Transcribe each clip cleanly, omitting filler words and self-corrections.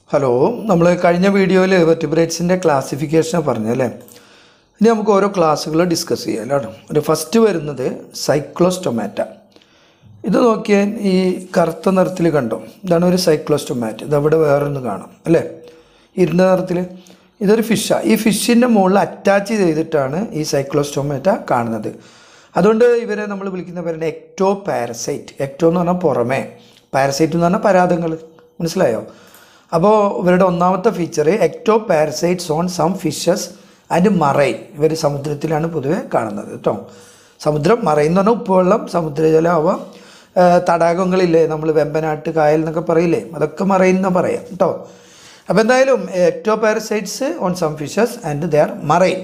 Hello, നമ്മൾ കഴിഞ്ഞ വീഡിയോയിൽ വെർട്ടിബ്രേറ്റ്സിൻ്റെ ക്ലാസിഫിക്കേഷനെ പറഞ്ഞല്ലേ. ഇനി നമുക്ക് ഓരോ ക്ലാസ്സുകൾ ഡിസ്കസ് ചെയ്യാം കേട്ടോ. ഒരു ഫസ്റ്റ് വരുന്നത് സൈക്ലോസ്റ്റൊമാറ്റ. ഇത് നോക്കിയാൽ ഈ കറുത്ത നിറത്തിൽ കണ്ടോ, ഇതാണ് ഒരു സൈക്ലോസ്റ്റൊമാറ്റ. ഇതവിടെ വേറൊന്ന് കാണാം അല്ലേ, ഇരുണ്ട നിറത്തിൽ. ഇതൊരു ഫിഷാണ്. ഈ ഫിഷിൻ്റെ മുകളിൽ അറ്റാച്ച് ചെയ്തിട്ടാണ് ഈ സൈക്ലോസ്റ്റൊമാറ്റ കാണുന്നത്. അതുകൊണ്ട് ഇവരെ നമ്മൾ വിളിക്കുന്ന പേരാണ് എക്ടോ പാരസൈറ്റ്. എക്ടോ എന്ന് പറഞ്ഞാൽ പുറമേ, പാരസൈറ്റ് എന്ന് പറഞ്ഞാൽ പരാതങ്ങൾ. മനസ്സിലായോ? അപ്പോൾ ഇവരുടെ ഒന്നാമത്തെ feature ectoparasites on some fishes and marine. ഇവർ സമുദ്രത്തിലാണ് പൊതുവെ കാണുന്നത് കേട്ടോ. സമുദ്രം, മറൈൻ എന്ന് പറഞ്ഞാൽ ഉപ്പുവെള്ളം, സമുദ്രജലം ആവാം, തടാകങ്ങളില്ലേ നമ്മൾ വെമ്പനാട്ട് കായൽ എന്നൊക്കെ പറയില്ലേ, അതൊക്കെ മറൈൻ എന്നാണ് പറയാം കേട്ടോ. അപ്പോൾ എന്തായാലും ectoparasites on some fishes and they are marine.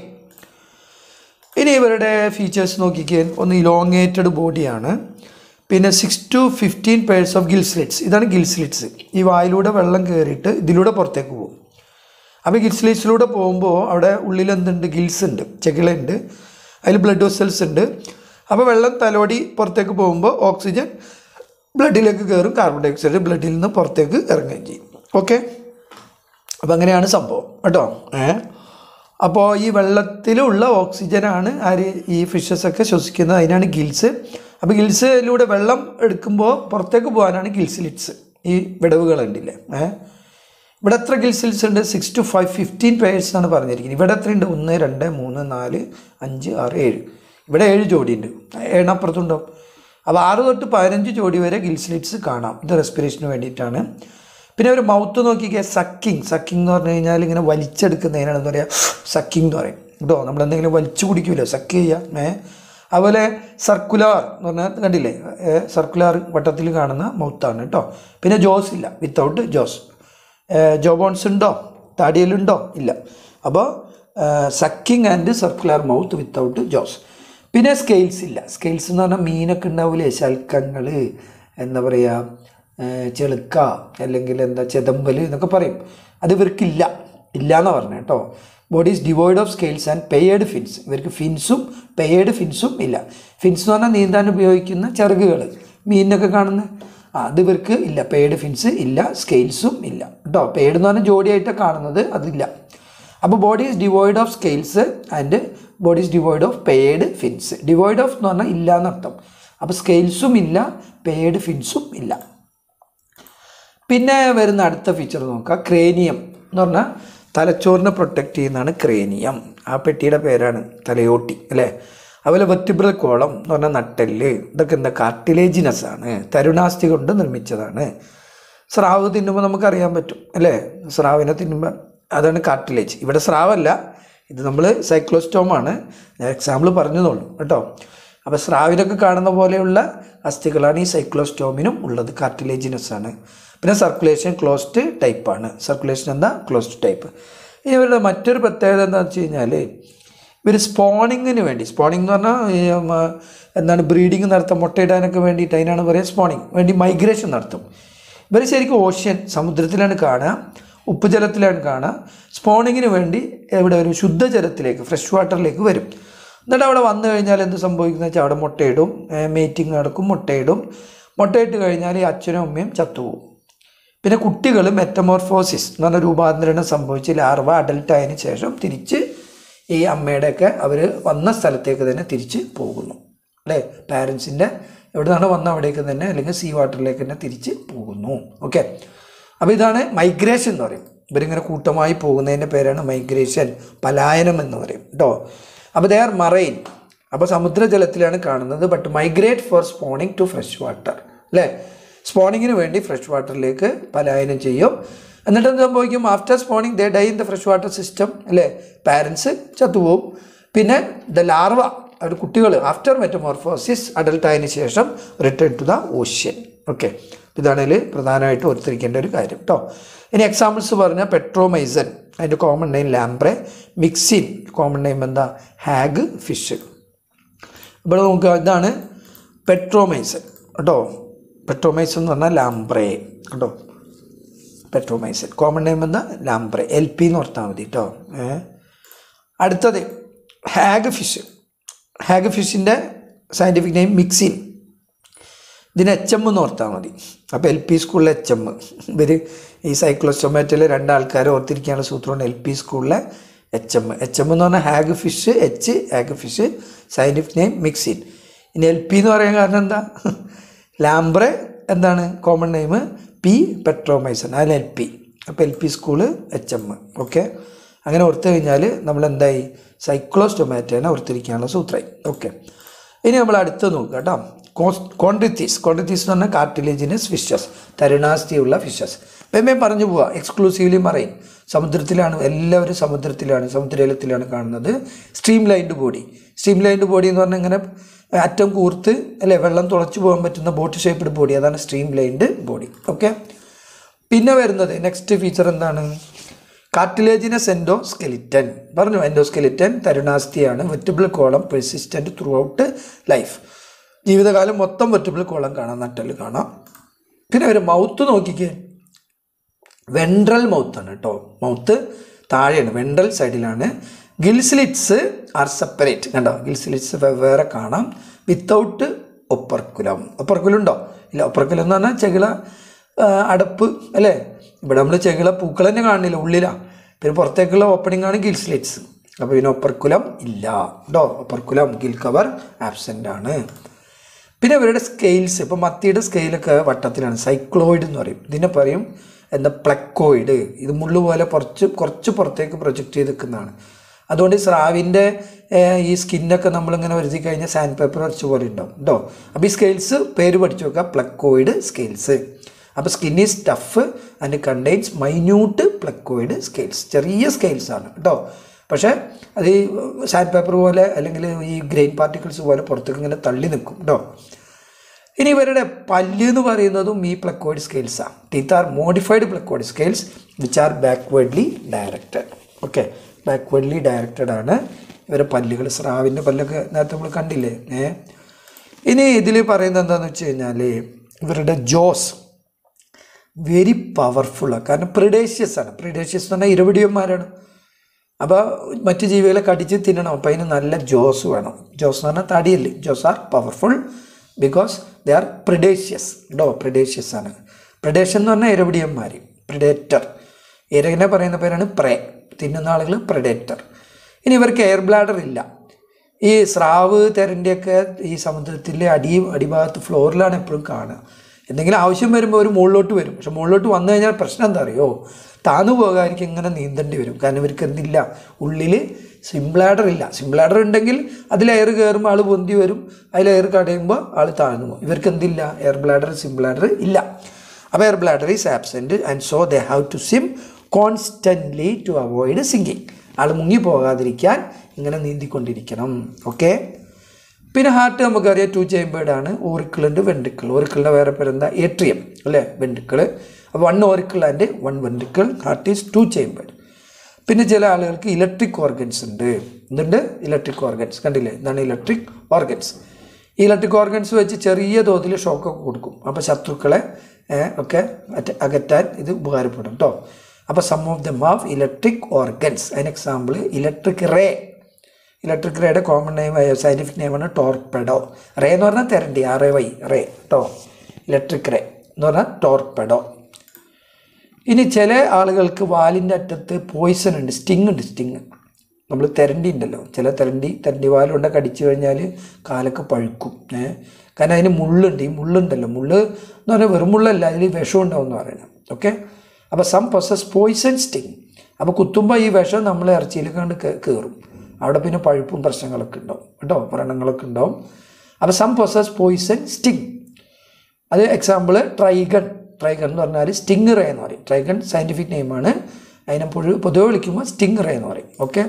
ഇനി ഇവരുടെ ഫീച്ചേഴ്സ് നോക്കിക്കാൻ, ഒന്ന് ഇലോങ്ങേറ്റഡ് ബോഡിയാണ്, പിന്നെ 6 to 15 pairs of gill slits. ഇതാണ് ഗിൽ സ്ലിറ്റ്സ്. ഈ വായിലൂടെ വെള്ളം കയറിയിട്ട് ഇതിലൂടെ പുറത്തേക്ക് പോകും. അപ്പോൾ ഗിൽ സ്ലിറ്റ്സിലൂടെ പോകുമ്പോൾ അവിടെ ഉള്ളിൽ എന്തുണ്ട്, ഗിൽസ് ഉണ്ട്, ചെകിളുണ്ട്, അതിൽ ബ്ലഡ് വെസൽസ് ഉണ്ട്. അപ്പോൾ വെള്ളം തലോടി പുറത്തേക്ക് പോകുമ്പോൾ ഓക്സിജൻ ബ്ലഡിലേക്ക് കയറും, കാർബൺ ഡൈ ഓക്സൈഡ് ബ്ലഡിൽ നിന്ന് പുറത്തേക്ക് ഇറങ്ങുകയും ചെയ്യും. ഓക്കെ, അപ്പോൾ അങ്ങനെയാണ് സംഭവം കേട്ടോ. അപ്പോൾ ഈ വെള്ളത്തിലുള്ള ഓക്സിജനാണ് ആര്, ഈ ഫിഷസൊക്കെ ശ്വസിക്കുന്നത്. അതിനാണ് ഗിൽസ്. അപ്പോൾ ഗിൽസിലൂടെ വെള്ളം എടുക്കുമ്പോൾ പുറത്തേക്ക് പോകാനാണ് ഗിൽസ്ലിറ്റ്സ്. ഈ വിടവുകളുണ്ടല്ലേ. ഇവിടെ എത്ര ഗിൽസ്ലിറ്റ്സ് ഉണ്ട്? 6 to 15 pairs എന്നാണ് പറഞ്ഞിരിക്കുന്നത്. ഇവിടെ എത്രയുണ്ട്? 1, 2, 3, 4, 5, 6, 7. ഇവിടെ 7 ജോഡിയുണ്ട്, 7 അപ്പുറത്തുണ്ടാവും. അപ്പോൾ 6 തൊട്ട് 15 ജോഡി വരെ ഗിൽസ്ലിറ്റ്സ് കാണാം. ഇത് റെസ്പിറേഷന് വേണ്ടിയിട്ടാണ്. പിന്നെ ഒരു മൗത്ത് നോക്കിക്കുക, സക്കിങ്. സക്കിങ് എന്ന് പറഞ്ഞു കഴിഞ്ഞാൽ ഇങ്ങനെ വലിച്ചെടുക്കുന്നതിനാണ് എന്താ പറയുക, സക്കിങ് എന്ന് പറയും കേട്ടോ. നമ്മളെന്തെങ്കിലും വലിച്ചു കുടിക്കില്ല, സക്ക് ചെയ്യുക. അതുപോലെ സർക്കുലാർ എന്ന് പറഞ്ഞാൽ കണ്ടില്ലേ, സർക്കുലാർ വട്ടത്തിൽ കാണുന്ന മൗത്താണ് കേട്ടോ. പിന്നെ ജോസ് ഇല്ല, വിത്തൗട്ട് ജോസ്. ജോ ബോൺസ് ഉണ്ടോ, താടിയലുണ്ടോ? ഇല്ല. അപ്പോൾ sucking and circular mouth without jaws. പിന്നെ സ്കെയിൽസ് ഇല്ല. സ്കെയിൽസ് എന്ന് പറഞ്ഞാൽ മീനൊക്കെ ഉണ്ടാവില്ലേ, ശൽക്കങ്ങൾ, എന്താ പറയുക, ചെളുക്ക, അല്ലെങ്കിൽ എന്താ ചെതമ്പൽ എന്നൊക്കെ പറയും. അത് ഇവർക്കില്ല, ഇല്ല എന്ന് പറഞ്ഞു കേട്ടോ. Body is devoid of scales and paired fins. ഇവർക്ക് ഫിൻസും പെയേഡ് ഫിൻസും ഇല്ല. ഫിൻസ് എന്ന് പറഞ്ഞാൽ നീന്താൻ ഉപയോഗിക്കുന്ന ചിറകുകൾ, മീനിനൊക്കെ കാണുന്ന, അത് ഇവർക്ക് ഇല്ല. പെയ്ഡ് ഫിൻസ് ഇല്ല, സ്കെയിൽസും ഇല്ല കേട്ടോ. പെയ്ഡ് എന്ന് പറഞ്ഞാൽ ജോഡിയായിട്ട് കാണുന്നത് അതില്ല. അപ്പോൾ body is devoid of scales and body is devoid of paired fins. Devoid of എന്ന് പറഞ്ഞാൽ ഇല്ല എന്നർത്ഥം. അപ്പോൾ സ്കെയിൽസും ഇല്ല, പെയ്ഡ് ഫിൻസും ഇല്ല. പിന്നെ വരുന്ന അടുത്ത ഫീച്ചർ നോക്കുക, ക്രേനിയം എന്ന് പറഞ്ഞാൽ തലച്ചോറിനെ പ്രൊട്ടക്റ്റ് ചെയ്യുന്നതാണ് ക്രേനിയം. ആ പെട്ടിയുടെ പേരാണ് തലയോട്ടി അല്ലേ. അതുപോലെ വെർട്ടിബ്രൽ കോളം എന്ന് പറഞ്ഞാൽ നട്ടെല്ല്. ഇതൊക്കെ എന്താ, കാർട്ടിലേജിനസ് ആണ്, തരുണാസ്ഥി കൊണ്ട് നിർമ്മിച്ചതാണ്. സ്രാവ് തിന്നുമ്പോൾ നമുക്കറിയാൻ പറ്റും അല്ലേ, സ്രാവിനെ തിന്നുമ്പോൾ അതാണ് കാർട്ടിലേജ്. ഇവിടെ സ്രാവല്ല, ഇത് നമ്മൾ സൈക്ലോസ്റ്റോമാണ്, ഞാൻ എക്സാമ്പിൾ പറഞ്ഞതുള്ളൂ കേട്ടോ. അപ്പോൾ സ്രാവിനൊക്കെ കാണുന്ന പോലെയുള്ള അസ്ഥികളാണ് ഈ സൈക്ലോസ്റ്റോമിനും ഉള്ളത്, കാർട്ടിലേജിനസ് ആണ്. പിന്നെ സർക്കുലേഷൻ ക്ലോസ്ഡ് ടൈപ്പാണ്. സർക്കുലേഷൻ എന്താ, ക്ലോസ്ഡ് ടൈപ്പ്. ഇനി ഇവരുടെ മറ്റൊരു പ്രത്യേകത എന്താണെന്ന് വെച്ച് കഴിഞ്ഞാൽ, ഇവർ സ്പോണിങ്ങിന് വേണ്ടി, സ്പോണിംഗ് എന്ന് പറഞ്ഞാൽ എന്താണ്, ബ്രീഡിങ് നടത്തും, മുട്ടയിടാനൊക്കെ വേണ്ടിയിട്ട്, അതിനാണ് പറയുക സ്പോണിങ് വേണ്ടി മൈഗ്രേഷൻ നടത്തും. ഇവർ ശരിക്കും ഓഷ്യൻ, സമുദ്രത്തിലാണ് കാണുക, ഉപ്പുജലത്തിലാണ് കാണുക. സ്പോണിങ്ങിന് വേണ്ടി ഇവിടെ ഒരു ശുദ്ധജലത്തിലേക്ക്, ഫ്രഷ് വാട്ടറിലേക്ക് വരും. എന്നിട്ട് അവിടെ വന്നു കഴിഞ്ഞാൽ എന്ത് സംഭവിക്കുന്നത് വെച്ചാൽ അവിടെ മുട്ടയിടും, മേറ്റിങ് നടക്കും, മുട്ടയിടും. മുട്ടയിട്ട് കഴിഞ്ഞാൽ ഈ അച്ഛനും അമ്മയും ചത്തുപോകും. പിന്നെ കുട്ടികൾ മെറ്റമോർഫോസിസ് എന്ന് പറഞ്ഞ രൂപാന്തരണം സംഭവിച്ച് ലാർവ അഡൽട്ട് ആയതിനു ശേഷം തിരിച്ച് ഈ അമ്മയുടെയൊക്കെ അവർ വന്ന സ്ഥലത്തേക്ക് തന്നെ തിരിച്ച് പോകുന്നു അല്ലേ. പാരൻസിൻ്റെ എവിടെ നിന്നാണ് വന്ന അവിടേക്ക് തന്നെ, അല്ലെങ്കിൽ സീ വാട്ടറിലേക്ക് തന്നെ തിരിച്ച് പോകുന്നു. ഓക്കെ, അപ്പോൾ ഇതാണ് മൈഗ്രേഷൻ എന്ന് പറയും. ഇവരിങ്ങനെ കൂട്ടമായി പോകുന്നതിൻ്റെ പേരാണ് മൈഗ്രേഷൻ, പലായനം എന്ന് പറയും കേട്ടോ. അപ്പോൾ ദേ ആർ മറൈൻ. അപ്പോൾ സമുദ്രജലത്തിലാണ് കാണുന്നത്, but migrate for spawning to fresh water അല്ലേ. സ്പോണിങ്ങിന് വേണ്ടി ഫ്രഷ് വാട്ടറിലേക്ക് പലായനം ചെയ്യും. എന്നിട്ട് എന്ത് സംഭവിക്കും, after spawning they die in the fresh water system അല്ലേ. പാരൻസ് ചത്തുപോകും. പിന്നെ ദ ലാർവ, അവർ കുട്ടികൾ ആഫ്റ്റർ മെറ്റമോർഫോസിസ് അഡൽട്ട് ആയതിനു ശേഷം return to the ocean. Okay, ഇതാണെങ്കിൽ പ്രധാനമായിട്ട് ഓർത്തിരിക്കേണ്ട ഒരു കാര്യം കേട്ടോ. ഇനി എക്സാമ്പിൾസ് പറഞ്ഞാൽ പെട്രോമൈസൻ, അതിൻ്റെ common name lamprey. Myxine, common name എന്താ, ഹാഗ് ഫിഷ്. ഇവിടെ നോക്കുക, ഇതാണ് പെട്രോമൈസൻ കേട്ടോ. പെട്രോമൈസൻ എന്ന് പറഞ്ഞാൽ ലാംബ്രേ കേട്ടോ. പെട്രോമൈസൻ കോമൺ നെയിം എന്താ, ലാംബ്രേ. LP എന്ന് ഓർത്താൽ മതി കേട്ടോ. അടുത്തത് ഹാഗ് ഫിഷ്. ഹാഗ് ഫിഷിൻ്റെ സയൻറ്റിഫിക് നെയിം മിക്സിൻ. ഇതിന് എച്ച് എം എന്ന് ഓർത്താൽ മതി. അപ്പോൾ എൽ പി സ്കൂളിലെ എച്ച് എം ഇവർ ഈ സൈക്ലോസ്റ്റൊമാറ്റയിൽ രണ്ടാൾക്കാരെ ഓർത്തിരിക്കാനുള്ള സൂത്രമാണ് എൽ പി സ്കൂളിലെ എച്ച് എം. എച്ച് എം എന്ന് പറഞ്ഞാൽ hagfish, H hagfish, scientific name Myxine. ഇനി എൽ പി എന്ന് പറയാൻ കാരണം എന്താ, ലാംബ്രെ എന്താണ് കോമൺ നെയിം, പി പെട്രോമൈസൺ, അതിൽ എൽ പി. അപ്പോൾ L P school H M. Okay, അങ്ങനെ ഓർത്ത് കഴിഞ്ഞാൽ നമ്മൾ എന്തായി സൈക്ലോസ്റ്റൊമാറ്റേനെ ഓർത്തിരിക്കാനുള്ള സൂത്രമായി. ഓക്കെ, ഇനി നമ്മൾ അടുത്ത് നോക്കുക കേട്ടോ. കോൺട്രിത്തീസ്. കോൺട്രിത്തീസ് എന്ന് പറഞ്ഞാൽ കാർട്ടിലേജിനസ് ഫിഷസ്, തരുണാസ്ഥിയുള്ള ഫിഷസ്. വേമേ പറഞ്ഞു പോവുക. എക്സ്ക്ലൂസീവ്ലി മറൈൻ, സമുദ്രത്തിലാണ്, എല്ലാവരും സമുദ്രത്തിലാണ്, സമുദ്രജലത്തിലാണ് കാണുന്നത്. Streamlined body. Streamlined body എന്ന് പറഞ്ഞാൽ ഇങ്ങനെ അറ്റം കൂർത്ത് അല്ലേ വെള്ളം തുളച്ചു പോകാൻ പറ്റുന്ന ബോട്ട് ഷേപ്പ്ഡ് ബോഡി, അതാണ് സ്ട്രീം ലൈൻഡ് ബോഡി. ഓക്കെ, പിന്നെ വരുന്നത് നെക്സ്റ്റ് ഫീച്ചർ എന്താണ്, കാർട്ടിലേജിനസ് എൻഡോസ്കെലിറ്റൻ. പറഞ്ഞു എൻഡോസ്കെലിറ്റൻ തരുണാസ്ഥിയാണ്. Vertebral column persistent throughout life, ജീവിതകാലം മൊത്തം വെർട്ടിബ്രൽ കോളം കാണാം, നട്ടല് കാണാം. പിന്നെ ഒരു മൗത്ത് നോക്കിക്കേ, വെൻട്രൽ മൗത്താണ് കേട്ടോ. മൗത്ത് താഴെയാണ്, വെൻട്രൽ സൈഡിലാണ്. ഗിൽസ്ലിറ്റ്സ് ആർ സെപ്പറേറ്റ്, കണ്ടോ ഗിൽസ്ലിറ്റ്സ് വേറെ കാണാം. Without operculum. ഒപ്പർക്കുലം ഉണ്ടോ? ഇല്ല. ഒപ്പർക്കുലം എന്ന് പറഞ്ഞാൽ ചെകിള അടപ്പ് അല്ലേ. ഇവിടെ നമ്മൾ ചെകിള പൂക്കൾ തന്നെ കാണുന്നില്ല, ഉള്ളിലാണ്. പിന്നെ പുറത്തേക്കുള്ള ഓപ്പണിംഗ് ആണ് ഗിൽസ്ലിറ്റ്സ്. അപ്പോൾ പിന്നെ ഒപ്പർക്കുലം ഇല്ല കേട്ടോ. ഒപ്പർക്കുലം ഗിൽ കവർ ആബ്സെൻ്റ് ആണ്. പിന്നെ ഇവരുടെ സ്കെയിൽസ്, ഇപ്പോൾ മത്തിയുടെ സ്കെയിലൊക്കെ വട്ടത്തിലാണ്, സൈക്ലോയിഡ് എന്ന് പറയും. ഇതിനെ പറയും എന്താ പ്ലക്കോയിഡ്. ഇത് മുള്ളു പോലെ കുറച്ച് പുറത്തേക്ക് പ്രൊജക്റ്റ് ചെയ്ത് നിൽക്കുന്നതാണ്. അതുകൊണ്ട് സ്രാവിൻ്റെ ഈ സ്കിന്നൊക്കെ നമ്മളിങ്ങനെ വരുത്തി കഴിഞ്ഞാൽ സാൻഡ് പേപ്പർ വരച്ച പോലെ ഉണ്ടാവും കേട്ടോ. അപ്പോൾ ഈ സ്കെയിൽസ് പേര് പഠിച്ചു വെക്കുക, പ്ലക്കോയിഡ് സ്കെയിൽസ്. അപ്പോൾ skin is tough and contains minute placoid scales. ചെറിയ സ്കെയിൽസ് ആണ് കേട്ടോ. പക്ഷേ അത് ഈ സാൻഡ് പേപ്പർ പോലെ അല്ലെങ്കിൽ ഈ ഗ്രെയിൻ പാർട്ടിക്കിൾസ് പോലെ പുറത്തേക്ക് ഇങ്ങനെ തള്ളി നിൽക്കും കേട്ടോ. ഇനി ഇവരുടെ പല്ല് എന്ന് പറയുന്നതും ഈ പ്ലക്കോയിഡ് സ്കെയിൽസാണ്. Teeth are modified placoid scales which are backwardly directed. Okay, backwardly directed ആണ് ഇവരുടെ പല്ലുകൾ. സ്രാവിൻ്റെ പല്ലൊക്കെ നേരത്തെ നമ്മൾ കണ്ടില്ലേ. ഇനി ഇതിൽ പറയുന്നത് എന്താണെന്ന് വെച്ച് കഴിഞ്ഞാൽ ഇവരുടെ ജോസ് വെരി പവർഫുള്ളാണ്. കാരണം പ്രിഡേഷ്യസ് ആണ്. പ്രിഡേഷ്യസ് എന്ന് പറഞ്ഞാൽ ഇരപിടിയന്മാരാണ്. അപ്പോൾ മറ്റു ജീവികളെ കടിച്ച് തിന്നണം. അപ്പോൾ അതിന് നല്ല ജോസ് വേണം. ജോസ് എന്ന് പറഞ്ഞാൽ തടിയല്ലേ. Jaws are powerful because they are predaceous കേട്ടോ. പ്രിഡേഷ്യസ് ആണ്. പ്രിഡേഷൻ എന്ന് പറഞ്ഞാൽ ഇരപിടിയന്മാർ, പ്രിഡേറ്റർ. ഇരകിനെ പറയുന്ന പേരാണ് പ്രേ. തിന്നുന്ന ആളുകൾ പ്രിഡേറ്റർ. ഇനി ഇവർക്ക് എയർ ബ്ലാഡർ ഇല്ല. ഈ സ്രാവ് തെരൻ്റെയൊക്കെ ഈ സമുദ്രത്തിലെ അടിഭാഗത്ത് ഫ്ലോറിലാണ് എപ്പോഴും കാണുക. എന്തെങ്കിലും ആവശ്യം വരുമ്പോൾ അവർ മുകളിലോട്ട് വരും. പക്ഷെ മുകളിലോട്ട് വന്നു കഴിഞ്ഞാൽ പ്രശ്നം എന്താ അറിയോ, താന്നു പോകാതിരിക്കും ഇങ്ങനെ നീന്തേണ്ടി വരും. കാരണം ഇവർക്ക് എന്തില്ല, ഉള്ളിൽ സിംബ്ലാഡർ ഇല്ല. സിംബ്ലാഡർ ഉണ്ടെങ്കിൽ അതിൽ എയർ കയറുമ്പോൾ ആൾ പൊന്തി വരും, അതിൽ എയർ കടയുമ്പോൾ ആൾ താഴ്ന്നു പോകും. ഇവർക്ക് എന്തില്ല, എയർ ബ്ലാഡർ സിംബ്ലാഡർ ഇല്ല. അപ്പോൾ air bladder is absent and so they have to swim constantly to avoid sinking. ആൾ മുങ്ങി പോകാതിരിക്കാൻ ഇങ്ങനെ നീന്തിക്കൊണ്ടിരിക്കണം. ഓക്കെ, പിന്നെ ഹാർട്ട് നമുക്കറിയാം 2 ചേമ്പേർഡ് ആണ്. ഓറിക്കിളുണ്ട്, വെൻട്രിക്കിൾ. ഓറിക്കിളിൻ്റെ വേറെ പേരെന്താ, ഏട്രിയം അല്ലേ, വെൻട്രിക്കിൾ. അപ്പോൾ 1 auricle and 1 ventricle. Heart is 2 chambered. പിന്നെ ചില ആളുകൾക്ക് ഇലക്ട്രിക് ഓർഗൻസ് ഉണ്ട്. എന്തുണ്ട്, ഇലക്ട്രിക് ഓർഗൻസ്. കണ്ടില്ലേ, എന്താണ് ഇലക്ട്രിക് ഓർഗൻസ്. ഈ ഇലക്ട്രിക് ഓർഗൻസ് വെച്ച് ചെറിയ തോതിൽ ഷോക്കൊക്കെ കൊടുക്കും. അപ്പോൾ ശത്രുക്കളെ ഒക്കെ അകറ്റാൻ ഇത് ഉപകാരപ്പെടും കേട്ടോ. അപ്പോൾ some of them have electric organs. അതിന് എക്സാമ്പിൾ ഇലക്ട്രിക് റേ. ഇലക്ട്രിക് റേയുടെ കോമൺ നെയിം സയൻറ്റിഫിക് നെയിമാണ് ടോർപെഡോ. റേ എന്ന് പറഞ്ഞാൽ തെരണ്ടി, RAY റേ കേട്ടോ. ഇലക്ട്രിക് റേ എന്ന് പറഞ്ഞാൽ ടോർപെഡോ. ഇനി ചില ആളുകൾക്ക് വാലിൻ്റെ അറ്റത്ത് പോയിസൺ ഉണ്ട്, സ്റ്റിങ് ഉണ്ട്. സ്റ്റിങ് നമ്മൾ തെരണ്ടി ഉണ്ടല്ലോ, ചില തെരണ്ടി വാലുകൊണ്ട് കടിച്ചു കഴിഞ്ഞാൽ കാലൊക്കെ പഴുക്കും. കാരണം അതിന് മുള്ളുണ്ട്. ഈ മുള്ളുണ്ടല്ലോ, മുള്ള് എന്ന് പറഞ്ഞാൽ വെറും മുള്ളല്ല, അതിൽ വിഷം ഉണ്ടാവും എന്ന് പറയുന്നത്. ഓക്കെ, അപ്പോൾ സം പൊസസ് പോയിസൺ സ്റ്റിങ്. അപ്പോൾ കുത്തുമ്പോൾ ഈ വിഷം നമ്മൾ ഇറച്ചിയിലേക്ക് കണ്ട് കയറും. അവിടെ പിന്നെ പഴുപ്പും പ്രശ്നങ്ങളൊക്കെ ഉണ്ടാവും കേട്ടോ, വ്രണങ്ങളൊക്കെ ഉണ്ടാവും. അപ്പോൾ സം പൊസസ് പോയിസൺ സ്റ്റിങ്. അത് എക്സാമ്പിൾ ട്രൈഗൺ. ട്രൈഗൺ എന്ന് പറഞ്ഞാൽ സ്റ്റിങ് റേ എന്ന് പറയും. ട്രൈഗൺ സയൻറ്റിഫിക് നെയിമാണ്. അതിനെ പൊതുവെ വിളിക്കുമ്പോൾ സ്റ്റിങ് റേ എന്ന് പറയും. ഓക്കെ,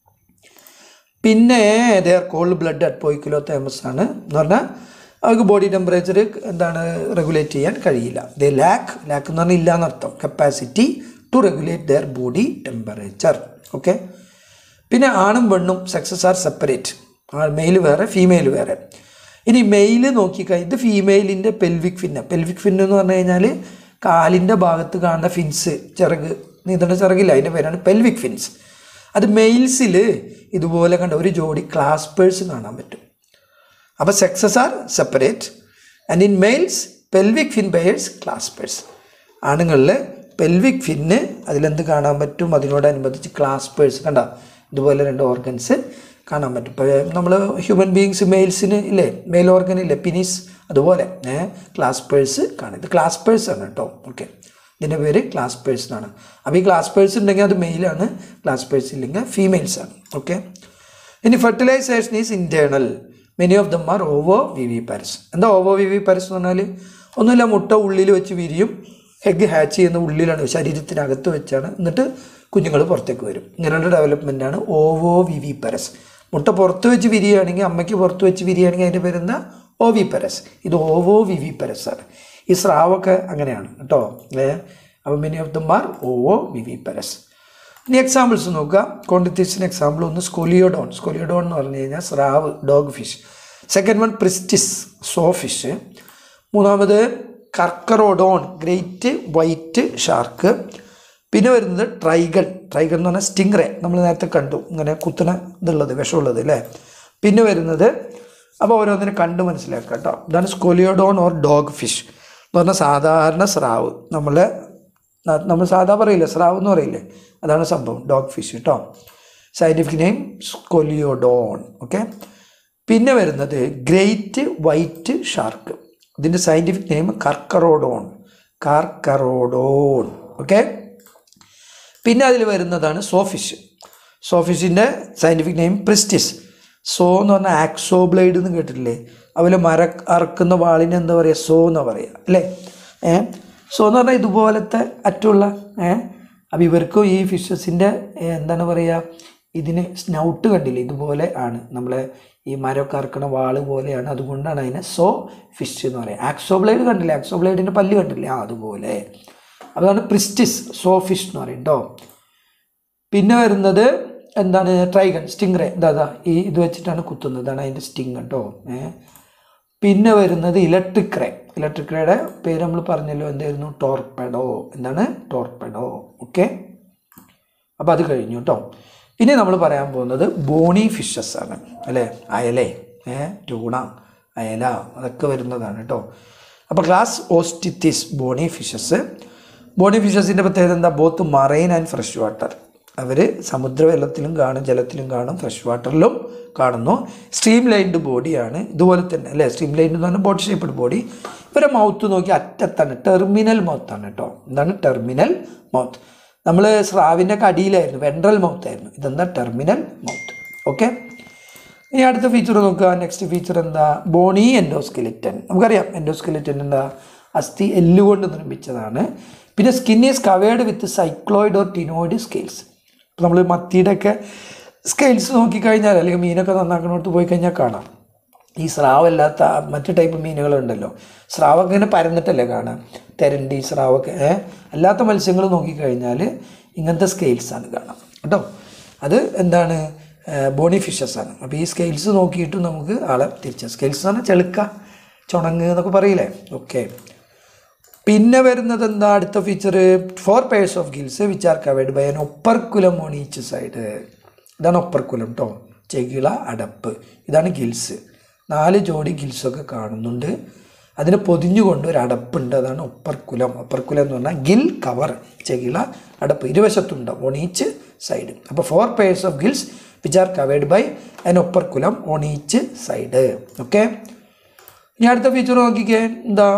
പിന്നെ they are cold blood at 0 kilo ആണ് എന്ന് പറഞ്ഞാൽ അവർക്ക് ബോഡി ടെമ്പറേച്ചർ എന്താണ് റെഗുലേറ്റ് ചെയ്യാൻ കഴിയില്ല. ദേ ലാക്ക് എന്ന് പറഞ്ഞാൽ ഇല്ല എന്നർത്ഥം, capacity to regulate their body temperature. Okay, പിന്നെ ആണും പെണ്ണും സെക്സസ് ആർ സെപ്പറേറ്റ്. മെയിൽ വേറെ, ഫീമെയിൽ വേറെ. ഇനി മെയിൽ നോക്കിക്കഴിഞ്ഞാൽ ഇത് ഫീമെയിലിൻ്റെ പെൽവിക് ഫിന്ന്. പെൽവിക് ഫിന്ന് എന്ന് പറഞ്ഞു കഴിഞ്ഞാൽ കാലിൻ്റെ ഭാഗത്ത് കാണുന്ന ഫിൻസ്, ചിറക്, നീന്തേണ്ട ചിറകില്ല, അതിൻ്റെ പേരാണ് പെൽവിക് ഫിൻസ്. അത് മെയിൽസിൽ ഇതുപോലെ കണ്ട ഒരു ജോഡി ക്ലാസ്പേഴ്സ് കാണാൻ പറ്റും. അപ്പോൾ sexes are separate and in males pelvic fin bears claspers. ആണുങ്ങളിൽ പെൽവിക് ഫിന്ന് അതിലെന്ത് കാണാൻ പറ്റും, അതിനോടനുബന്ധിച്ച് ക്ലാസ്പേഴ്സ് കണ്ട ഇതുപോലെ 2 ഓർഗൻസ് കാണാൻ പറ്റും. ഇപ്പോൾ നമ്മൾ ഹ്യൂമൻ ബീയിങ്സ് മെയിൽസിന് ഇല്ലേ, മെയിൽ ഓർഗൻ ഇല്ലേ, പിനീസ്, അതുപോലെ ക്ലാസ്പേഴ്സ് കാണാം. ഇത് ക്ലാസ്പേഴ്സ് ആണ് കേട്ടോ. ഓക്കെ, ഇതിൻ്റെ പേര് ക്ലാസ്പേഴ്സ് എന്നാണ്. അപ്പോൾ ഈ ക്ലാസ്പേഴ്സ് ഉണ്ടെങ്കിൽ അത് മെയിലാണ്, ക്ലാസ്പേഴ്സ് ഇല്ലെങ്കിൽ ഫീമെയിൽസ് ആണ്. ഓക്കെ, ഇനി fertilisation is internal. Many of them are ovoviviparous. എന്താ ഓവോ വിവിപാരസ് എന്ന് പറഞ്ഞാൽ ഒന്നുമില്ല, മുട്ട ഉള്ളിൽ വെച്ച് വിരിയും, എഗ്ഗ് ഹാച്ച് ചെയ്യുന്ന ഉള്ളിലാണ്, ശരീരത്തിനകത്ത് വെച്ചാണ്, എന്നിട്ട് കുഞ്ഞുങ്ങൾ പുറത്തേക്ക് വരും. ഇങ്ങനെയുള്ള ഡെവലപ്മെൻറ്റാണ് ഓവോ വിവിപാരസ്. മുട്ട പുറത്ത് വെച്ച് വിരിയുകയാണെങ്കിൽ, അമ്മയ്ക്ക് പുറത്ത് വെച്ച് വിരിയുകയാണെങ്കിൽ അതിൻ്റെ പേരെന്താ, ഓവിപാരസ്. ഇത് ഓവോ വിവിപാരസ് ആണ്. ഈ സ്രാവൊക്കെ അങ്ങനെയാണ് കേട്ടോ. അപ്പോൾ many of them are ovoviviparous. ഇനി എക്സാമ്പിൾസ് നോക്കുക. കോൺട്രിക്റ്റീസിന് എക്സാമ്പിൾ ഒന്ന് സ്കോലിയോഡോൺ. സ്കോലിയോഡോൺ എന്ന് പറഞ്ഞു കഴിഞ്ഞാൽ സ്രാവ്, dogfish. Second one Pristis, sawfish. മൂന്നാമത് കർക്കറോഡോൺ, ഗ്രേറ്റ് വൈറ്റ് ഷാർക്ക്. പിന്നെ വരുന്നത് ട്രൈഗൺ. ട്രൈഗൺ എന്ന് പറഞ്ഞാൽ സ്റ്റിംഗ്റേ, നമ്മൾ നേരത്തെ കണ്ടു, ഇങ്ങനെ കുത്തണ ഇതുള്ളത്, വിഷമുള്ളത് അല്ലേ. പിന്നെ വരുന്നത്, അപ്പോൾ ഓരോന്നിനെ കണ്ട് മനസ്സിലാക്കുക കേട്ടോ. ഇതാണ് സ്കോലിയോഡോൺ ഓർ ഡോഗ് ഫിഷ് എന്ന് പറഞ്ഞാൽ സാധാരണ സ്രാവ്. നമ്മൾ സാധാ പറയില്ലേ, സ്രാവ് എന്ന് പറയില്ലേ, അതാണ് സംഭവം, ഡോഗ് ഫിഷ് കേട്ടോ. Scientific name Scoliodon. ഓക്കെ, പിന്നെ വരുന്നത് ഗ്രേറ്റ് വൈറ്റ് ഷാർക്ക്. ഇതിൻ്റെ സയൻറ്റിഫിക് നെയിം കർക്കറോഡോൺ. ഓക്കെ, പിന്നെ അതിൽ വരുന്നതാണ് സോഫിഷ്. സോഫിഷിൻ്റെ സയൻറ്റിഫിക് നെയിം പ്രിസ്റ്റിസ്. സോ എന്ന് പറഞ്ഞാൽ ആക്സോ ബ്ലേഡ് എന്ന് കേട്ടിട്ടില്ലേ, അതുപോലെ അറക്കുന്ന വാളിന് എന്താ പറയുക, സോ എന്ന് പറയുക അല്ലേ. സോ എന്ന് പറഞ്ഞാൽ ഇതുപോലത്തെ അറ്റുള്ള. അപ്പോൾ ഇവർക്കും ഈ ഫിഷസിൻ്റെ എന്താണ് പറയുക, ഇതിന് സ്നൗട്ട് കണ്ടില്ലേ, ഇതുപോലെ ആണ്, നമ്മളെ ഈ മരമൊക്കെ അറക്കണ വാള് പോലെയാണ്, അതുകൊണ്ടാണ് അതിനെ സോ ഫിഷ് എന്ന് പറയുക. ആക്സോ ബ്ലേഡ് കണ്ടില്ലേ, ആക്സോ ബ്ലേഡിൻ്റെ പല്ല് കണ്ടില്ലേ, അതുപോലെ. അതാണ് പ്രിസ്റ്റിസ്, സോ ഫിഷ് എന്ന് പറയും കേട്ടോ. പിന്നെ വരുന്നത് എന്താണ്, ട്രൈഗൺ, സ്റ്റിംഗ്റേ. ഇതാ ഈ ഇത് വെച്ചിട്ടാണ് കുത്തുന്നത്, ഇതാണ് അതിൻ്റെ സ്റ്റിങ് കേട്ടോ. പിന്നെ വരുന്നത് ഇലക്ട്രിക് റേ. ഇലക്ട്രിക് റേയുടെ പേര് നമ്മൾ പറഞ്ഞല്ലോ, എന്തായിരുന്നു, ടോർപെഡോ. എന്താണ്, ടോർപെഡോ. ഓക്കെ, അപ്പോൾ അത് കഴിഞ്ഞു കേട്ടോ. ഇനി നമ്മൾ പറയാൻ പോകുന്നത് ബോണി ഫിഷസ് ആണ് അല്ലേ. അയല, ട്യൂണ, അയല, അതൊക്കെ വരുന്നതാണ് കേട്ടോ. അപ്പോൾ class Osteichthyes, bony fishes. Bony ഫിഷസിൻ്റെ പ്രത്യേകത എന്താ, both marine and fresh water. അവർ സമുദ്രവെള്ളത്തിലും കാണും, ജലത്തിലും കാണും, ഫ്രഷ് വാട്ടറിലും കാണുന്നു. സ്ട്രീം ലൈൻഡ് ബോഡിയാണ്, ഇതുപോലെ തന്നെ അല്ലേ. സ്ട്രീം ലൈൻഡ് എന്ന് പറഞ്ഞാൽ ബോട്ട് ഷേപ്പ്ഡ് ബോഡി. ഇവരെ മൗത്ത് നോക്കി അറ്റത്താണ്, ടെർമിനൽ മൗത്താണ് കേട്ടോ. എന്താണ് ടെർമിനൽ മൗത്ത്. നമ്മൾ സ്രാവിൻ്റെ അടിയിലായിരുന്നു, വെൻട്രൽ മൗത്ത് ആയിരുന്നു, ഇതെന്താ ടെർമിനൽ മൗത്ത്. ഓക്കെ, ഇനി അടുത്ത ഫീച്ചർ നോക്കുക. നെക്സ്റ്റ് ഫീച്ചർ എന്താ, ബോണി എൻഡോസ്കെലിറ്റൻ. നമുക്കറിയാം എൻഡോസ്കെലിറ്റൻ എന്താ, അസ്ഥി എല്ലുകൊണ്ട് നിർമ്മിച്ചതാണ്. പിന്നെ skin is covered with cycloid or ctenoid scales. ഇപ്പോൾ നമ്മൾ മത്തിയുടെയൊക്കെ സ്കെയിൽസ് നോക്കിക്കഴിഞ്ഞാൽ, അല്ലെങ്കിൽ മീനൊക്കെ നന്നാക്കണോട്ട് പോയി കഴിഞ്ഞാൽ കാണാം, ഈ സ്രാവല്ലാത്ത മറ്റു ടൈപ്പ് മീനുകളുണ്ടല്ലോ, സ്രാവൊക്കെ ഇങ്ങനെ പരന്നിട്ടല്ലേ കാണാം, തെരണ്ടി, സ്രാവൊക്കെ. അല്ലാത്ത മത്സ്യങ്ങൾ നോക്കിക്കഴിഞ്ഞാൽ ഇങ്ങനത്തെ സ്കെയിൽസാണ് കാണാം കേട്ടോ. അത് എന്താണ്, ബോണി ഫിഷസ് ആണ്. അപ്പോൾ ഈ സ്കെയിൽസ് നോക്കിയിട്ട് നമുക്ക് ആളെ തിരിച്ചാൽ, സ്കെയിൽസ് എന്ന് പറഞ്ഞാൽ ചെളുക്ക, ചുണങ്ങ് എന്നൊക്കെ പറയില്ലേ. ഓക്കെ, പിന്നെ വരുന്നത് എന്താ, അടുത്ത feature 4 pairs of gills which are covered by an operculum on each side. ഇതാണ് ഒപ്പർക്കുലം കേട്ടോ, ചെകിള, അടപ്പ്, ഇതാണ് ഗിൽസ്. 4 ജോഡി ഗിൽസൊക്കെ കാണുന്നുണ്ട്, അതിന് പൊതിഞ്ഞുകൊണ്ട് ഒരു അടപ്പുണ്ട്, അതാണ് ഒപ്പർക്കുലം. ഒപ്പർക്കുലം എന്ന് പറഞ്ഞാൽ ഗിൽ കവർ, ചെകിള, അടപ്പ് ഇരുവശത്തുണ്ട്, ഓൺ ഈച്ച് സൈഡ്. അപ്പോൾ 4 pairs of gills which are covered by an operculum on each side. Okay, ഇനി അടുത്ത ഫീച്ചർ നോക്കിക്കേ, എന്താ,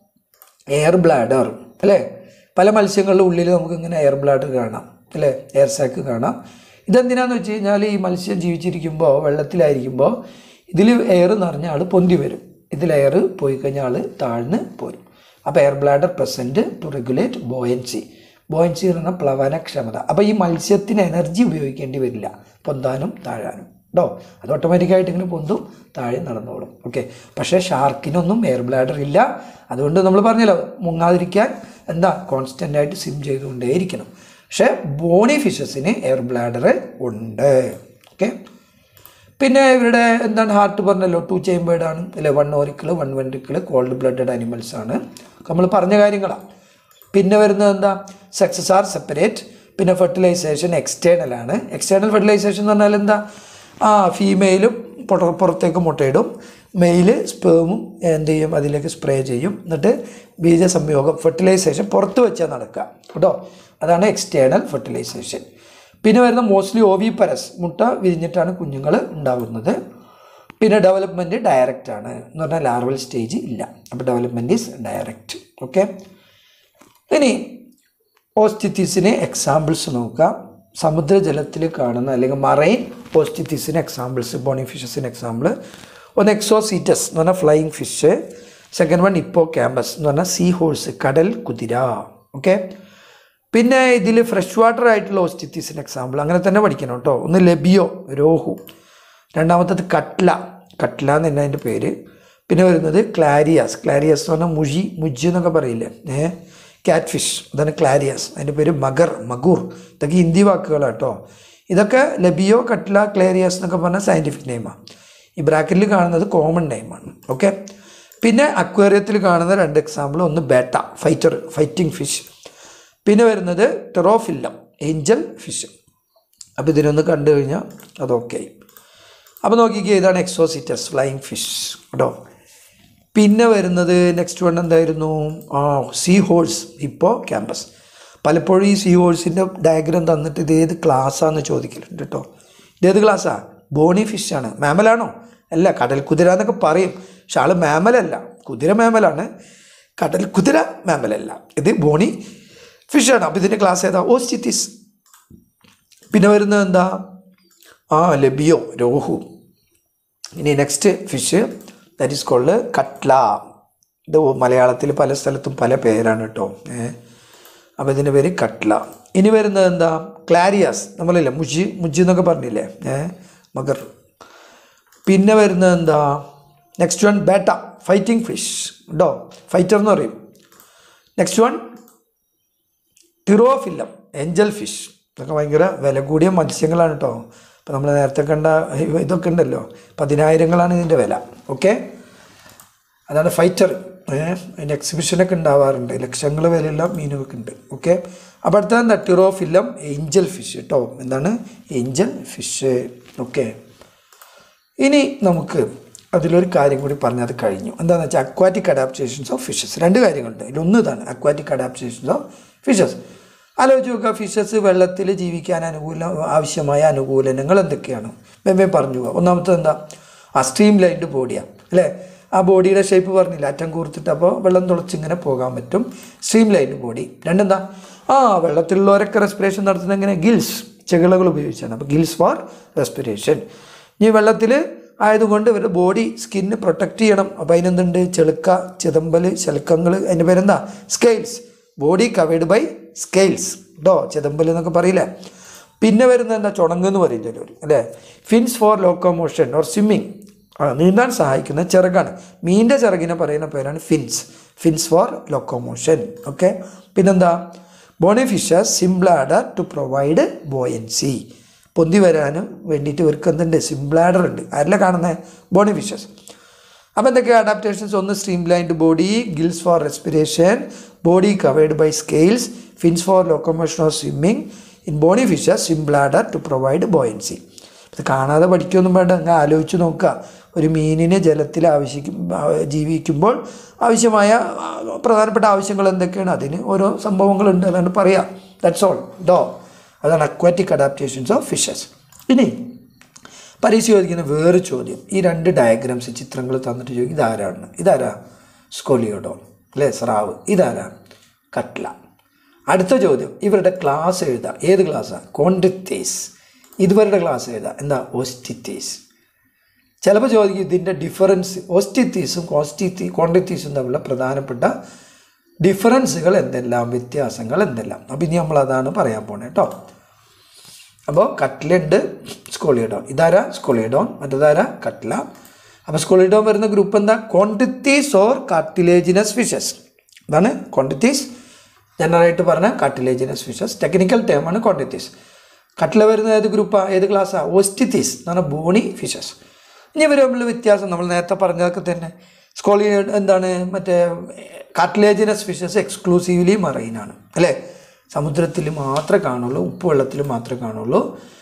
എയർ ബ്ലാഡർ അല്ലേ. പല മത്സ്യങ്ങളുടെ ഉള്ളിൽ നമുക്ക് ഇങ്ങനെ എയർ ബ്ലാഡർ കാണാം അല്ലേ, എയർ സാക്ക് കാണാം. ഇതെന്തിനാന്ന് വെച്ച് കഴിഞ്ഞാൽ ഈ മത്സ്യം ജീവിച്ചിരിക്കുമ്പോൾ, വെള്ളത്തിലായിരിക്കുമ്പോൾ ഇതിൽ എയർ നിറഞ്ഞ ആൾ പൊന്തി വരും, ഇതിൽ എയർ പോയി കഴിഞ്ഞാൽ ആൾ താഴ്ന്ന് പോരും. അപ്പോൾ air bladder present to regulate buoyancy. Buoyancy എന്ന് പറഞ്ഞാൽ പ്ലവനക്ഷമത. അപ്പോൾ ഈ മത്സ്യത്തിന് എനർജി ഉപയോഗിക്കേണ്ടി വരില്ല പൊന്താനും താഴാനും കേട്ടോ. അത് ഓട്ടോമാറ്റിക്കായിട്ട് ഇങ്ങനെ പൊന്തും താഴെ നടന്നോളും. ഓക്കെ, പക്ഷേ ഷാർക്കിനൊന്നും എയർ ബ്ലാഡർ ഇല്ല. അതുകൊണ്ട് നമ്മൾ പറഞ്ഞല്ലോ, മുങ്ങാതിരിക്കാൻ എന്താ, കോൺസ്റ്റൻ്റ് ആയിട്ട് സ്വിം ചെയ്തുകൊണ്ടേയിരിക്കണം. പക്ഷേ ബോണി ഫിഷസിന് എയർ ബ്ലാഡർ ഉണ്ട്. ഓക്കെ, പിന്നെ ഇവരുടെ എന്താണ്, ഹാർട്ട് പറഞ്ഞല്ലോ 2 chambered ആണ് അല്ലേ, 1 auricle 1 ventricle, cold blooded animals ആണ്, നമ്മൾ പറഞ്ഞ കാര്യങ്ങളാണ്. പിന്നെ വരുന്നത് എന്താ, സെക്സസ് ആർ സെപ്പറേറ്റ്. പിന്നെ ഫെർട്ടിലൈസേഷൻ എക്സ്റ്റേണൽ ആണ്. എക്സ്റ്റേണൽ ഫെർട്ടിലൈസേഷൻ എന്ന് പറഞ്ഞാൽ എന്താ, ഫീമെയിലും പുറത്തേക്ക് മുട്ടയിടും, മെയില് സ്പേമും എന്ത് ചെയ്യും, അതിലേക്ക് സ്പ്രേ ചെയ്യും. എന്നിട്ട് ബീജസംയോഗം ഫെർട്ടിലൈസേഷൻ പുറത്ത് വെച്ചാൽ നടക്കുക കേട്ടോ. അതാണ് എക്സ്റ്റേണൽ ഫെർട്ടിലൈസേഷൻ. പിന്നെ വരുന്ന മോസ്റ്റ്ലി ഓവിപരസ്, മുട്ട വിരിഞ്ഞിട്ടാണ് കുഞ്ഞുങ്ങൾ ഉണ്ടാകുന്നത്. പിന്നെ ഡെവലപ്മെൻറ്റ് ഡയറക്റ്റ് ആണ് എന്ന് പറഞ്ഞാൽ ലാർവൽ സ്റ്റേജ് ഇല്ല. അപ്പോൾ ഡെവലപ്മെൻറ്റ് ഈസ് ഡയറക്റ്റ്. ഓക്കെ. ഇനി ഓസ്റ്റിത്തീസിന് എക്സാമ്പിൾസ് നോക്കാം. സമുദ്രജലത്തിൽ കാണുന്ന അല്ലെങ്കിൽ മറൈൻ ഓസ്റ്റിത്തീസിന് എക്സാമ്പിൾസ്, ബോണിഫിഷസിന് എക്സാമ്പിൾ ഒന്ന് എക്സോസീറ്റസ് എന്ന് പറഞ്ഞാൽ flying fish. Second one Hippocampus എന്ന് പറഞ്ഞാൽ സീ ഹോഴ്സ്, കടൽ കുതിര. ഓക്കെ. പിന്നെ ഇതിൽ ഫ്രഷ് വാട്ടർ ആയിട്ടുള്ള ഓസ്റ്റിത്തീസിന് എക്സാമ്പിൾ അങ്ങനെ തന്നെ പഠിക്കണം കേട്ടോ. ഒന്ന് ലെബിയോ, രോഹു. രണ്ടാമത്തത് കട്ട്ല, കട്ട്ല എന്ന് തന്നെ അതിൻ്റെ പേര്. പിന്നെ വരുന്നത് ക്ലാരിയാസ്, ക്ലാരിയാസ് എന്ന് പറഞ്ഞാൽ മുജി എന്നൊക്കെ പറയില്ലേ, ക്യാറ്റ് ഫിഷ്, അതാണ് ക്ലാരിയാസ്. അതിൻ്റെ പേര് മഗൂർ. ഇതൊക്കെ ഹിന്ദി വാക്കുകളാണ് കേട്ടോ. ഇതൊക്കെ ലെബിയോ, കട്ട്ല, ക്ലാരിയാസ് എന്നൊക്കെ പറഞ്ഞാൽ സയൻറ്റിഫിക് നെയിമാണ്. ഈ ബ്രാക്കറ്റിൽ കാണുന്നത് കോമൺ നെയിമാണ്. ഓക്കെ. പിന്നെ അക്വേറിയത്തിൽ കാണുന്ന 2 എക്സാമ്പിൾ, ഒന്ന് ബേട്ട, ഫൈറ്റിംഗ് ഫിഷ്. പിന്നെ വരുന്നത് ടെറോഫില്ലം, ഏഞ്ചൽ ഫിഷ്. അപ്പോൾ ഇതിനൊന്ന് കണ്ടു കഴിഞ്ഞാൽ അതൊക്കെ ആയി. അപ്പോൾ നോക്കിക്കേ, ഇതാണ് എക്സോസിറ്റസ്, ഫ്ലൈയിങ് ഫിഷ് കേട്ടോ. പിന്നെ വരുന്നത് നെക്സ്റ്റ് വൺ എന്തായിരുന്നു, സീ ഹോഴ്സ്, ഹിപ്പോ ക്യാമ്പസ്. പലപ്പോഴും ഈ സീ ഹോഴ്സിൻ്റെ ഡയഗ്രാം തന്നിട്ട് ഇത് ഏത് ക്ലാസ്സാണെന്ന് ചോദിക്കലുണ്ട് കേട്ടോ. ഇതേത് ക്ലാസ്സാണ്? ബോണി ഫിഷാണ്. മാമലാണോ? അല്ല, കടൽ കുതിര എന്നൊക്കെ പറയും, പക്ഷെ ആൾ മാമലല്ല. കുതിര മാമലാണ്, കടൽ കുതിര മാമലല്ല. ഇത് ബോണി ഫിഷാണ്. അപ്പോൾ ഇതിൻ്റെ ക്ലാസ് ഏതാ? ഓസ്റ്റിത്തീസ്. പിന്നെ വരുന്നത് എന്താ? ലെബിയോ, രോഹു. ഇനി next fish that is called Catla. ഇത് മലയാളത്തിൽ പല സ്ഥലത്തും പല പേരാണ് കേട്ടോ. അപ്പോൾ ഇതിൻ്റെ പേര് കട്ട്ല. ഇനി വരുന്നത് എന്താ? ക്ലാരിയാസ്. നമ്മളില്ലേ മുജി എന്നൊക്കെ പറഞ്ഞില്ലേ, മഗർ. പിന്നെ വരുന്നത് എന്താ? Next one Betta, fighting fish കേട്ടോ, ഫൈറ്റർ എന്ന് പറയും. Next one Pterophyllum, angelfish. ഇതൊക്കെ ഭയങ്കര വില കൂടിയ മത്സ്യങ്ങളാണ് കേട്ടോ. അപ്പോൾ നമ്മൾ നേരത്തെ കണ്ട ഇതൊക്കെ ഉണ്ടല്ലോ, 10,000 ഇതിൻ്റെ വില. ഓക്കെ. അതാണ് ഫൈറ്റർ. അതിൻ്റെ എക്സിബിഷനൊക്കെ ഉണ്ടാവാറുണ്ട്, ലക്ഷങ്ങൾ വിലയുള്ള മീനുകൾക്ക് ഉണ്ട്. ഓക്കെ. അപ്പോൾ അടുത്ത എന്താ? ടിറോഫില്ലം, ഏഞ്ചൽ ഫിഷ് കേട്ടോ. എന്താണ്? Angelfish. ഓക്കെ. ഇനി നമുക്ക് അതിലൊരു കാര്യം കൂടി പറഞ്ഞാൽ അത് കഴിഞ്ഞു. എന്താണെന്ന് വെച്ചാൽ അക്വാറ്റിക് അഡാപ്റ്റേഷൻസ് ഓഫ് ഫിഷസ്. 2 കാര്യങ്ങളുണ്ട്. ഇതിലൊന്ന് ഇതാണ് അക്വാറ്റിക് അഡാപ്റ്റേഷൻസ് ഓഫ് ഫിഷസ്. ആലോചിച്ച് നോക്കുക, ഫിഷസ് വെള്ളത്തിൽ ജീവിക്കാൻ ആവശ്യമായ അനുകൂലനങ്ങൾ എന്തൊക്കെയാണ്? വേഗം പറഞ്ഞു പോകാം. ഒന്നാമത്തെ എന്താ? സ്ട്രീം ലൈൻഡ് ബോഡിയാണ് അല്ലേ. ആ ബോഡിയുടെ ഷേപ്പ് പറഞ്ഞില്ല, അറ്റം കൂർത്തിട്ട്, അപ്പോൾ വെള്ളം തുളച്ചിങ്ങനെ പോകാൻ പറ്റും. Streamlined body. രണ്ടെന്താ? വെള്ളത്തിലുള്ളവരൊക്കെ റെസ്പിറേഷൻ നടത്തുന്നത് എങ്ങനെ? ഗിൽസ്, ചെകിളകൾ ഉപയോഗിച്ചാണ്. അപ്പോൾ ഗിൽസ് ഫോർ റെസ്പിറേഷൻ. ഇനി വെള്ളത്തിൽ ആയതുകൊണ്ട് ഇവരുടെ ബോഡി സ്കിന്ന് പ്രൊട്ടക്റ്റ് ചെയ്യണം. അപ്പോൾ അതിനെന്തുണ്ട്? ചെളുക്ക, ചിതമ്പൽ, ശൽക്കങ്ങൾ. അതിൻ്റെ പേരെന്താ? Scales. Body covered by scales കേട്ടോ, ചിതമ്പൽ എന്നൊക്കെ പറയില്ലേ. പിന്നെ വരുന്നത് എന്താ? ചുണങ്ങെന്ന് പറയും ചിലർ അല്ലേ. Fins for locomotion or swimming, നീന്താൻ സഹായിക്കുന്ന ചിറകാണ്. മീനിൻ്റെ ചിറകിനെ പറയുന്ന പേരാണ് ഫിൻസ് ഫോർ ലോക്കോമോഷൻ. ഓക്കെ. പിന്നെന്താ? Bony fishes swim bladder to provide buoyancy. പൊന്തി വരാനും വേണ്ടിയിട്ട് ഇവർക്ക് എന്തുണ്ട്? സിംബ്ലാഡർ ഉണ്ട്. ആരെല്ലാം കാണുന്നത്? Bony fishes. അപ്പോൾ എന്തൊക്കെയാണ് അഡാപ്റ്റേഷൻസ്? ഒന്ന് streamlined body, gills for respiration, body covered by scales, fins for locomotion or swimming. In bony fishes swim bladder to provide buoyancy. ഇത് കാണാതെ പഠിക്കുകയൊന്നും വേണ്ട, അങ്ങ് ആലോചിച്ച് നോക്കുക. ഒരു മീനിന് ജലത്തിൽ ജീവിക്കുമ്പോൾ ആവശ്യമായ പ്രധാനപ്പെട്ട ആവശ്യങ്ങൾ എന്തൊക്കെയാണ്? അതിന് ഓരോ സംഭവങ്ങളുണ്ട്, അതാണ് പറയാം. ദാറ്റ്സ് ഓൾ കേട്ടോ. അതാണ് അക്വാറ്റിക് അഡാപ്റ്റേഷൻസ് ഓഫ് ഫിഷസ്. ഇനി പരീക്ഷ ചോദിക്കുന്ന വേറെ ചോദ്യം, ഈ 2 ഡയഗ്രാംസ് ചിത്രങ്ങൾ തന്നിട്ട് ചോദിക്കും, ഇതാരാണ്? ഇതാരാ? സ്കോലിയോഡോൺ അല്ലേ, സ്രാവ്. ഇതാരാ? കട്ട്ല. അടുത്ത ചോദ്യം, ഇവരുടെ ക്ലാസ് എഴുതാം. ഏത് ക്ലാസ്സാണ്? കോൺട്രിക്റ്റീസ്. ഇതുവരുടെ ക്ലാസ് എഴുതാം. എന്താ? ഓസ്റ്റിത്തീസ്. ചിലപ്പോൾ ചോദിക്കും ഇതിൻ്റെ ഡിഫറൻസ്, ഓസ്റ്റിത്തീസും കോൺട്രിക്റ്റീസും തമ്മിലുള്ള പ്രധാനപ്പെട്ട ഡിഫറൻസുകൾ എന്തെല്ലാം, വ്യത്യാസങ്ങൾ എന്തെല്ലാം. അപ്പോൾ ഇനി നമ്മളതാണ് പറയാൻ പോണേ കേട്ടോ. അപ്പോൾ കട്ട്ലുണ്ട്, സ്കോളിയോഡോൺ. ഇതാരാ? സ്കോളിയോഡോൺ. മറ്റേതാരാ? കട്ട്ല. അപ്പോൾ സ്കോളിയോഡോൺ വരുന്ന ഗ്രൂപ്പ് എന്താ? Chondrichthyes or cartilaginous fishes. അതാണ് കോൺട്രിക്റ്റീസ്. ജനറലായിട്ട് പറഞ്ഞാൽ കാർട്ടിലേജിനസ് ഫിഷസ്. ടെക്നിക്കൽ ടേമാണ് കോൺട്രിക്റ്റീസ്. കട്ട്ല വരുന്ന ഏത് ഗ്രൂപ്പാണ്? ഏത് ക്ലാസ്സാണ്? ഓസ്റ്റിത്തീസ് എന്ന് പറഞ്ഞാൽ ബോണി ഫിഷസ്. ഇനി ഇവർ തമ്മിൽ വ്യത്യാസം നമ്മൾ നേരത്തെ പറഞ്ഞതൊക്കെ തന്നെ. എന്താണ്? മറ്റേ കാർട്ടിലേജിനസ് ഫിഷസ് എക്സ്ക്ലൂസീവ്ലി മറൈനാണ് അല്ലേ. സമുദ്രത്തിൽ മാത്രമേ കാണുള്ളൂ, ഉപ്പ് വെള്ളത്തിൽ മാത്രമേ കാണുള്ളൂ.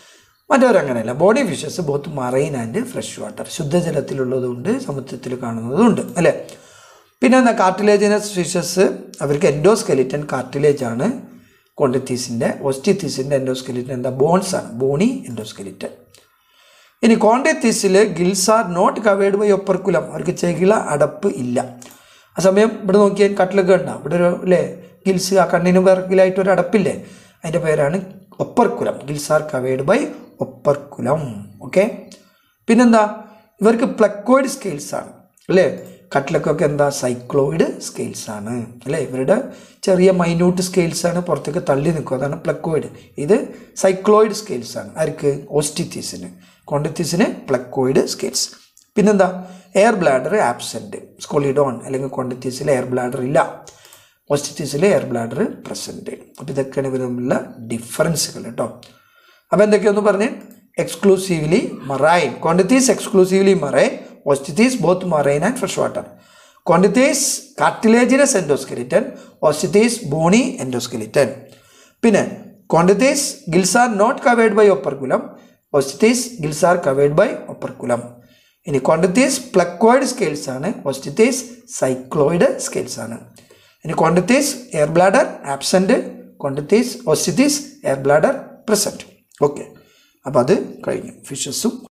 മറ്റവരങ്ങനെയല്ല. Body fishes both marine and fresh water, ശുദ്ധജലത്തിലുള്ളതുകൊണ്ട് സമുദ്രത്തിൽ കാണുന്നതുണ്ട് അല്ലേ. പിന്നെ എന്താ, കാർട്ടിലേജിനസ് ഫിഷസ് അവർക്ക് എൻഡോസ്കെലിറ്റൻ കാർട്ടിലേജ് ആണ്. കോണ്ടിത്തീസിൻ്റെ ഓസ്റ്റിത്തീസിൻ്റെ എൻഡോസ്കെലിറ്റൻ എന്താ, ബോൺസ് ആണ്, ബോണി എൻഡോസ്കെലിറ്റൻ. ഇനി കോണ്ടിത്തീസിൽ gills are not covered by operculum, അവർക്ക് ചെകിള അടപ്പ് ഇല്ല. ആ സമയം ഇവിടെ നോക്കിയാൽ കട്ടിലൊക്കെ ഉണ്ടാവും, ഇവിടെ ഒരു അല്ലേ ഗിൽസ്, ആ കണ്ണിന് പിറകിലായിട്ട് ഒരു അടപ്പില്ലേ, അതിൻ്റെ പേരാണ് operculum. Gills are covered by operculum. Okay. പിന്നെന്താ, ഇവർക്ക് പ്ലക്കോയിഡ് സ്കെയിൽസ് ആണ് അല്ലേ. കട്ടിലൊക്കെ എന്താ, സൈക്ലോയിഡ് സ്കെയിൽസ് ആണ് അല്ലേ. ഇവരുടെ ചെറിയ മൈന്യൂട്ട് സ്കെയിൽസ് ആണ്, പുറത്തേക്ക് തള്ളി നിൽക്കും, അതാണ് പ്ലക്കോയിഡ്. ഇത് സൈക്ലോയിഡ് സ്കെയിൽസ് ആണ് ആർക്ക്, ഓസ്റ്റിത്തീസിന്. കോണ്ടിത്തീസിന് പ്ലക്കോയിഡ് സ്കെയിൽസ്. പിന്നെന്താ, എയർ ബ്ലാഡർ ആബ്സെൻറ്റ്, സ്കോളിഡോൺ അല്ലെങ്കിൽ കോണ്ടിത്തീസിൽ എയർ ബ്ലാഡർ ഇല്ല, ഓസ്റ്റിത്തീസിൽ എയർ ബ്ലാഡർ പ്രസൻറ്റ്. അപ്പോൾ ഇതൊക്കെയാണ് ഇവർ തമ്മിലുള്ള ഡിഫറൻസുകൾ കേട്ടോ. അപ്പോൾ എന്തൊക്കെയൊന്ന് പറഞ്ഞ്, എക്സ്ക്ലൂസീവ്ലി മറൈൻ, കോണ്ടിത്തീസ് exclusively marine, Osteichthyes both marine and fresh water. കോണ്ടിത്തീസ് cartilaginous endoskeleton, Osteichthyes bony endoskeleton. പിന്നെ കോണ്ടിത്തീസ് gills are not covered by operculum, Osteichthyes gills are covered by operculum. ഇനി കോണ്ടിത്തീസ് പ്ലക്കോയിഡ് സ്കെയിൽസ് ആണ്, ഓസ്റ്റിത്തീസ് സൈക്ലോയിഡ് സ്കെയിൽസ് ആണ്. ഇനി കോണ്ടിത്തീസ് air bladder absent, Osteichthyes air bladder present. Okay. അപ്പോൾ അത് കഴിഞ്ഞു ഫിഷസും